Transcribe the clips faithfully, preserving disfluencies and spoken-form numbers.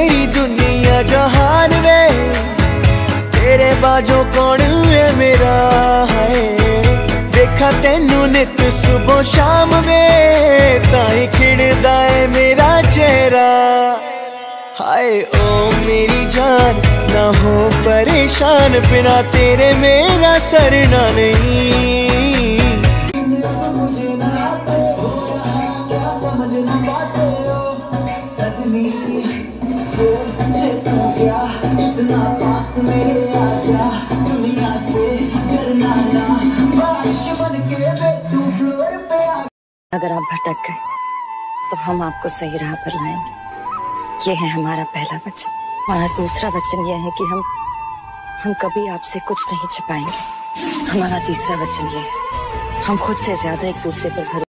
मेरी दुनिया जहान वे, तेरे बाजों कौन है मेरा है। देखा तेनू नित सुबह शाम वे, ताई खिड़दा है मेरा चेहरा। हाय ओ मेरी जान ना हो परेशान, बिना तेरे मेरा सरना नहीं। अगर आप भटक गए तो हम आपको सही राह पर लाएंगे। ये है हमारा पहला वचन। हमारा दूसरा वचन यह है कि हम हम कभी आपसे कुछ नहीं छिपाएंगे। हमारा तीसरा वचन ये है, हम खुद से ज्यादा एक दूसरे पर भरोसा।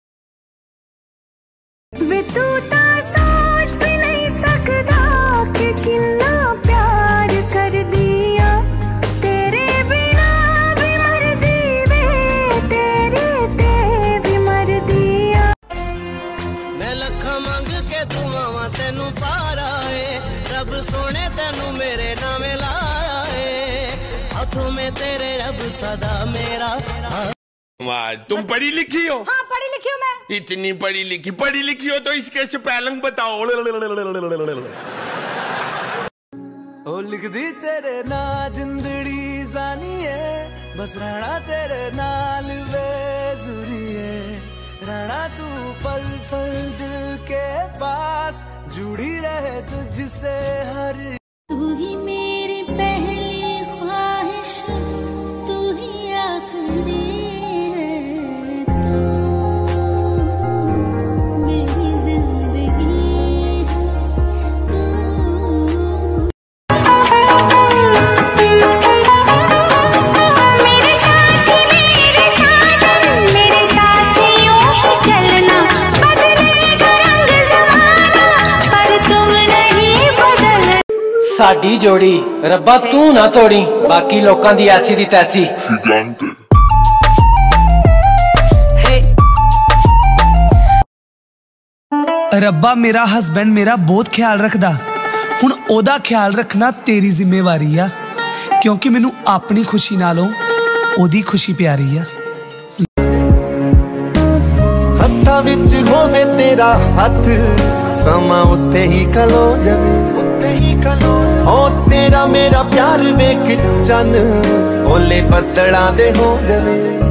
सोच भी नहीं सकता कि कितना प्यार कर दिया, तेरे बिना भी मर दी वे, तेरे ते भी मर दिया। मैं लखा मांग के तू मावा तेनू पारा है, रब सोने तेनू मेरे नामे लाया है, हाथों में तेरे रब सदा मेरा। तुम पढ़ी लिखी हो? हाँ पढ़ी लिखी हूँ मैं। इतनी पढ़ी लिखी पढ़ी लिखी हो तो इसके स्पेलिंग बताओ। ओ लिख दी तेरे ना जिंदड़ी जानी है, बस रहना तेरे नाल वे ज़रूरी है। रहना तू पल पल दिल के पास, जुड़ी रहे तुझसे हर। तू ही मेरी पहली ख्वाहिश, तू ही आखिरी। साडी जोड़ी रब्बा तू ना तोड़ी, बाकी लोकां दी ऐसी दी तैसी। रब्बा मेरा हस्बैंड मेरा बहुत ख्याल रखदा, हुण ओदा ख्याल रखना तेरी जिम्मेवारी आ, क्योंकि मैनू अपनी खुशी नालों ओदी खुशी प्यारी आ। हत्थां विच होवे तेरा हथ, समा उत्ते ही खलो जावे, उत्ते ही खलो जावे। ओ तेरा मेरा प्यार वेख चन, ओले बदलां दे हो जावे।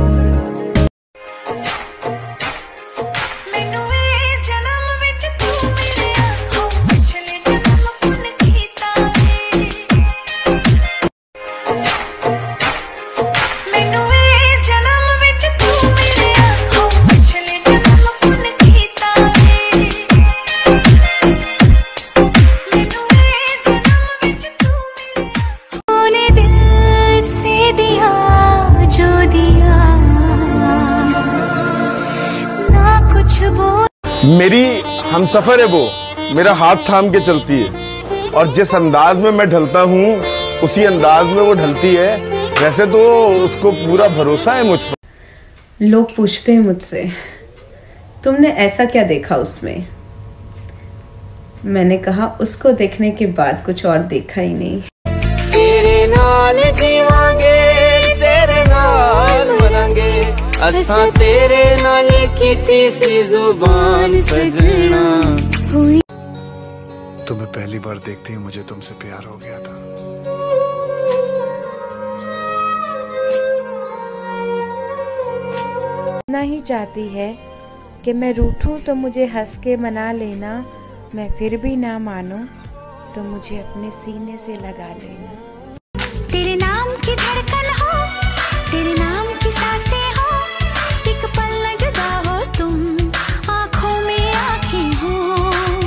मेरी हमसफर है वो, मेरा हाथ थाम के चलती है, और जिस अंदाज में मैं ढलता हूँ उसी अंदाज में वो ढलती है। वैसे तो उसको पूरा भरोसा है मुझ पर। लोग पूछते हैं मुझसे, तुमने ऐसा क्या देखा उसमें? मैंने कहा उसको देखने के बाद कुछ और देखा ही नहीं। तेरे नाल जीवांगे, तेरे नाल मरांगे, असां तेरे नाल कीती सी जुबान सजना। तुम्हें पहली बार देखते ही मुझे तुमसे प्यार हो गया था। ना ही चाहती है कि मैं रूठूं तो मुझे हंस के मना लेना, मैं फिर भी ना मानूं तो मुझे अपने सीने से लगा लेना। तेरे नाम की धड़कन हो, तेरे नाम की सांसें हो, एक पल न जुदा हो तुम, आँखों में आँखें हो।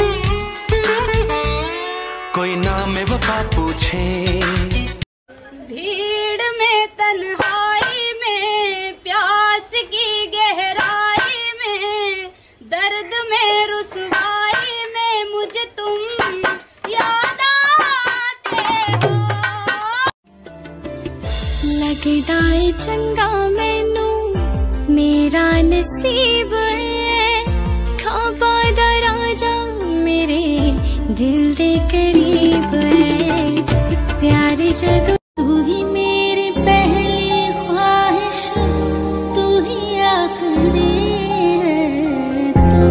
कोई नाम है वफा पूछे, भीड़ में तन्हाई में, प्यास की गहराई में, दर्द में रुसवाई में, मुझे तुम याद आते हो। लगदा है चंगा मैनू मेरा नसीब है, खाबा दा राजा मेरे दिल दे करीब है प्यारी जगह। तू ही मेरी पहली ख्वाहिश, तू ही आखिरी है, तू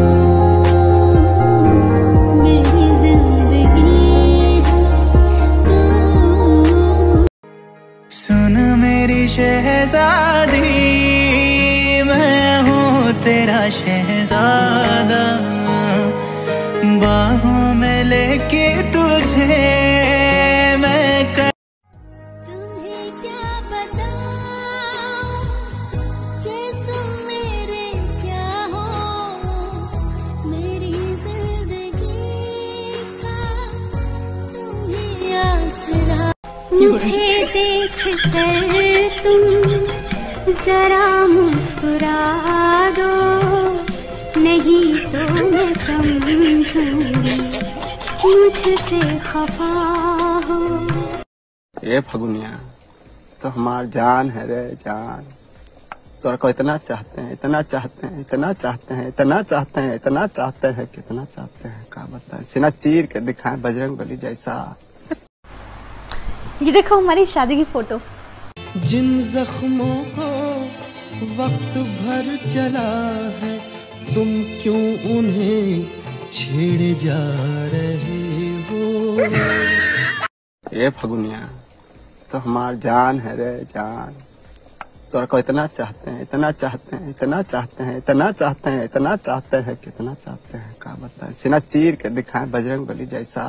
मेरी जिंदगी है, तू। सुन मेरी शहजादी, मैं हूँ तेरा शहजादा, बाहों में लेके तुझे मैं कर... तुम्हें क्या बताऊं कि तुम मेरे क्या हो, मेरी जिंदगी का तुम ही आसरा। मुझे देख कर तुम जरा मुस्कुरा दो, नहीं तो मैं समझूंगी मुझसे खफा हो। ये फगुनिया तो हमार जान है रे जान, तोरा को इतना चाहते हैं, इतना चाहते हैं, इतना चाहते हैं, इतना चाहते हैं, इतना चाहते हैं, कितना चाहते हैं, क्या बताएं। सीना चीर के दिखाएं बजरंग बली जैसा। ये देखो हमारी शादी की फोटो। जिन जख्मों को वक्त भर चला है, तुम क्यों उन्हें छेड़े जा रहे हो। ये फगुनिया तो हमार जान है रे जान, तोरा को इतना चाहते हैं, इतना चाहते हैं, इतना चाहते हैं, इतना चाहते हैं, इतना चाहते हैं, कितना चाहते हैं, क्या बताएं। सीना चीर के दिखाएं बजरंग बली जैसा।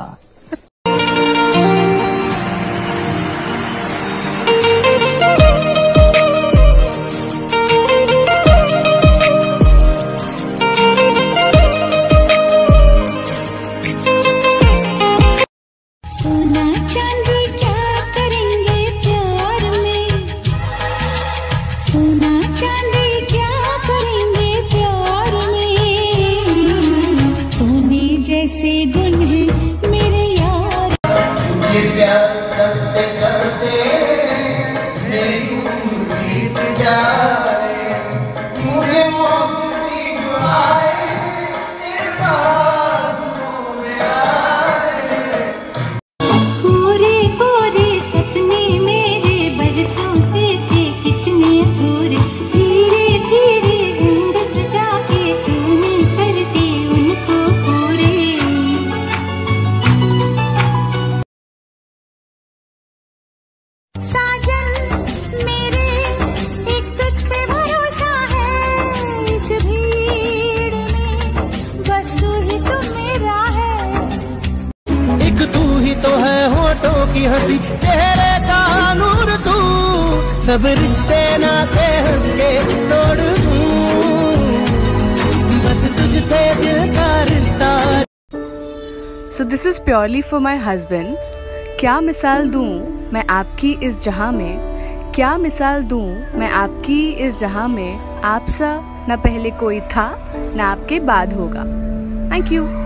सोना चांदी क्या करेंगे प्यार में, सोना चांदी क्या करेंगे प्यार में, सोने जैसे गुण है मेरे यार। ये प्यार करते करते मेरी उम्र बीत जाए, मुझे मौत की दुआएं तेरे पास होने आए। पूरे पूरे सपने मेरे बरसों से थे कितने अधूरे, धीरे धीरे रंग सजा के तूने कर दी उनको पूरे। साजन मेरे एक तुझ पे भरोसा है, इस भीड़ में बस तू ही तो मेरा है। एक तू ही तो है होठों की हंसी, चेहरे का नूर तू, सब रिश्ते नाते हंस के तोड़ दूं, बस तुझसे दिल का रिश्ता। So this is purely for my husband. क्या मिसाल दूं मैं आपकी इस जहां में, क्या मिसाल दूं मैं आपकी इस जहां में, आप सा न पहले कोई था न आपके बाद होगा। Thank you.